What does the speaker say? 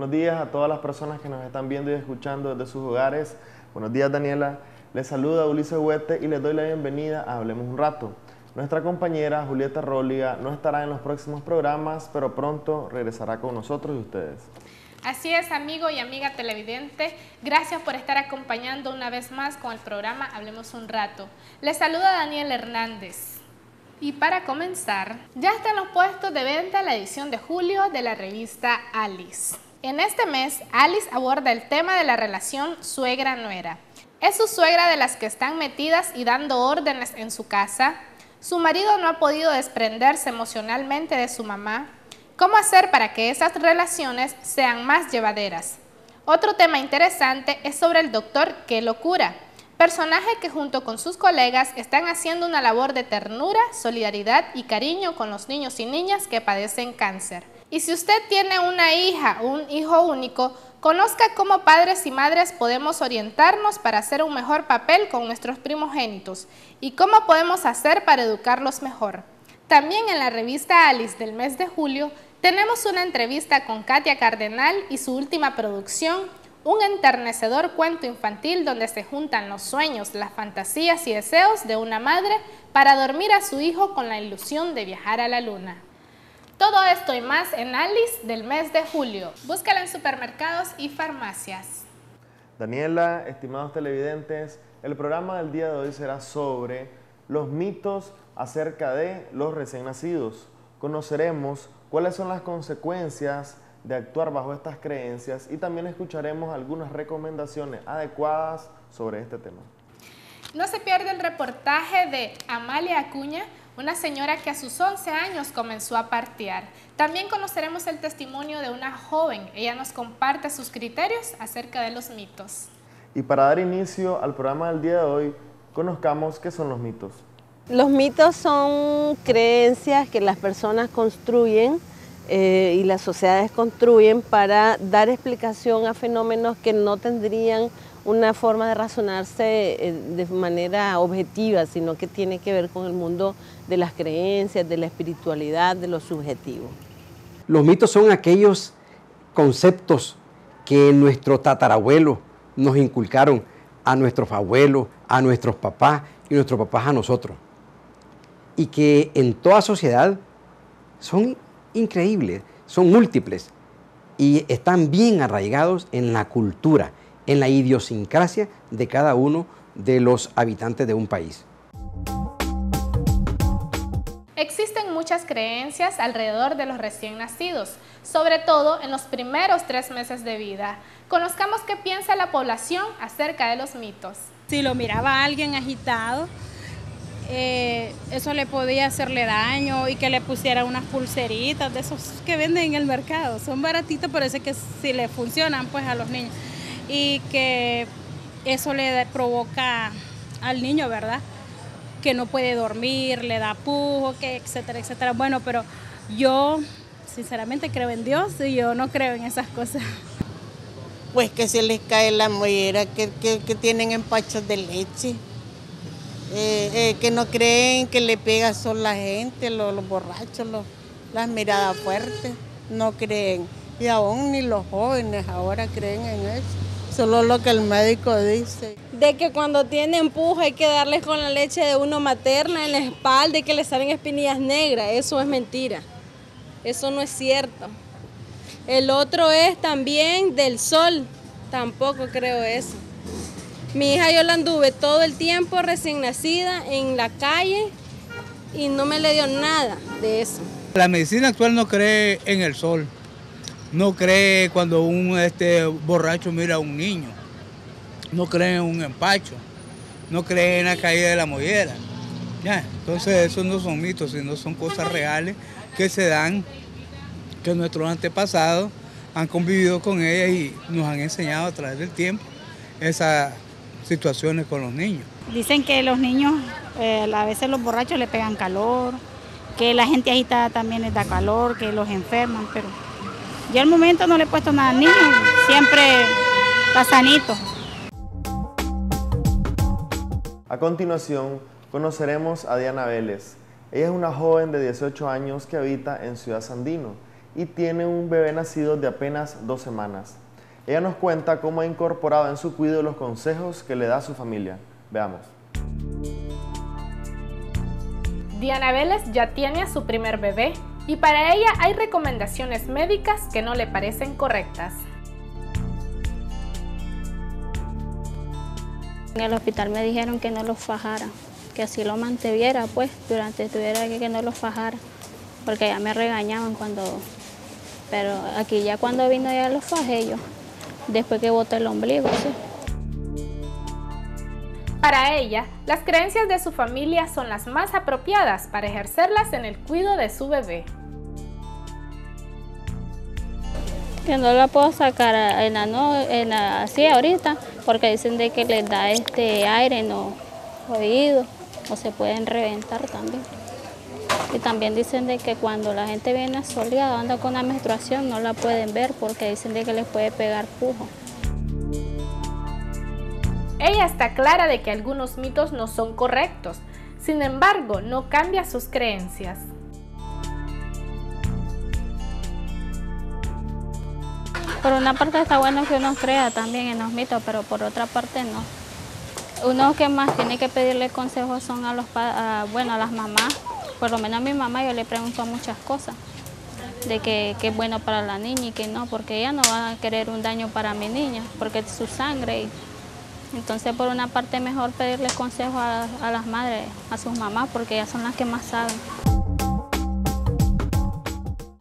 Buenos días a todas las personas que nos están viendo y escuchando desde sus hogares. Buenos días, Daniela. Les saluda Ulises Huete y les doy la bienvenida a Hablemos un Rato. Nuestra compañera Julieta Róliga no estará en los próximos programas, pero pronto regresará con nosotros y ustedes. Así es, amigo y amiga televidente, gracias por estar acompañando una vez más con el programa Hablemos un Rato. Les saluda Daniel Hernández. Y para comenzar, ya está en los puestos de venta la edición de julio de la revista Alice. En este mes, Alice aborda el tema de la relación suegra-nuera. ¿Es su suegra de las que están metidas y dando órdenes en su casa? ¿Su marido no ha podido desprenderse emocionalmente de su mamá? ¿Cómo hacer para que esas relaciones sean más llevaderas? Otro tema interesante es sobre el doctor Qué Locura, personaje que junto con sus colegas están haciendo una labor de ternura, solidaridad y cariño con los niños y niñas que padecen cáncer. Y si usted tiene una hija o un hijo único, conozca cómo padres y madres podemos orientarnos para hacer un mejor papel con nuestros primogénitos y cómo podemos hacer para educarlos mejor. También en la revista Alice del mes de julio tenemos una entrevista con Katia Cardenal y su última producción, un enternecedor cuento infantil donde se juntan los sueños, las fantasías y deseos de una madre para dormir a su hijo con la ilusión de viajar a la luna. Todo esto y más en Alice del mes de julio. Búscala en supermercados y farmacias. Daniela, estimados televidentes, el programa del día de hoy será sobre los mitos acerca de los recién nacidos. Conoceremos cuáles son las consecuencias de actuar bajo estas creencias y también escucharemos algunas recomendaciones adecuadas sobre este tema. No se pierde el reportaje de Amalia Acuña, una señora que a sus 11 años comenzó a partear. También conoceremos el testimonio de una joven. Ella nos comparte sus criterios acerca de los mitos. Y para dar inicio al programa del día de hoy, conozcamos qué son los mitos. Los mitos son creencias que las personas construyen y las sociedades construyen para dar explicación a fenómenos que no tendrían una forma de razonarse de manera objetiva, sino que tiene que ver con el mundo de las creencias, de la espiritualidad, de lo subjetivo. Los mitos son aquellos conceptos que nuestros tatarabuelos nos inculcaron a nuestros abuelos, a nuestros papás y nuestros papás a nosotros. Y que en toda sociedad son increíbles, son múltiples y están bien arraigados en la cultura, en la idiosincrasia de cada uno de los habitantes de un país. Existen muchas creencias alrededor de los recién nacidos, sobre todo en los primeros 3 meses de vida. Conozcamos qué piensa la población acerca de los mitos. Si lo miraba a alguien agitado, eso le podía hacerle daño y que le pusiera unas pulseritas de esos que venden en el mercado. Son baratitos, pero es que si le funcionan pues a los niños. Y que eso le provoca al niño, ¿verdad? Que no puede dormir, le da pujo, que etcétera, etcétera. Bueno, pero yo sinceramente creo en Dios y yo no creo en esas cosas. Pues que se les cae la mollera, que tienen empachos de leche. Que no creen que le pega sol la gente, los borrachos, las miradas fuertes, no creen. Y aún ni los jóvenes ahora creen en eso, solo lo que el médico dice. De que cuando tienen empujo hay que darles con la leche de uno materna en la espalda y que les salen espinillas negras, eso es mentira, eso no es cierto. El otro es también del sol, tampoco creo eso. Mi hija yo la anduve todo el tiempo recién nacida en la calle y no me le dio nada de eso. La medicina actual no cree en el sol, no cree cuando un borracho mira a un niño, no cree en un empacho, no cree en la caída de la mollera. Ya, entonces esos no son mitos, sino son cosas reales que se dan, que nuestros antepasados han convivido con ellas y nos han enseñado a través del tiempo esas situaciones con los niños. Dicen que los niños, a veces los borrachos le pegan calor, que la gente agitada también les da calor, que los enferman, pero yo al momento no le he puesto nada al niño, siempre está sanito. A continuación, conoceremos a Diana Vélez. Ella es una joven de 18 años que habita en Ciudad Sandino y tiene un bebé nacido de apenas 2 semanas. Ella nos cuenta cómo ha incorporado en su cuidado los consejos que le da a su familia. Veamos. Diana Vélez ya tiene a su primer bebé y para ella hay recomendaciones médicas que no le parecen correctas. En el hospital me dijeron que no lo fajara, que así lo mantuviera, pues, durante tuviera que no lo fajara, porque ya me regañaban pero aquí ya cuando vino ya lo fajé yo, después que boté el ombligo, sí. Para ella, las creencias de su familia son las más apropiadas para ejercerlas en el cuidado de su bebé. Que no la puedo sacar así ahorita, porque dicen de que les da aire en los oídos o se pueden reventar también. Y también dicen de que cuando la gente viene soleada, anda con la menstruación, no la pueden ver porque dicen de que les puede pegar pujo. Ella está clara de que algunos mitos no son correctos, sin embargo, no cambia sus creencias. Por una parte está bueno que uno crea también en los mitos, pero por otra parte no. Uno que más tiene que pedirle consejos son a las mamás. Por lo menos a mi mamá yo le pregunto muchas cosas, de que es bueno para la niña y que no, porque ella no va a querer un daño para mi niña, porque es su sangre. Entonces por una parte mejor pedirle consejos a las madres, a sus mamás, porque ellas son las que más saben.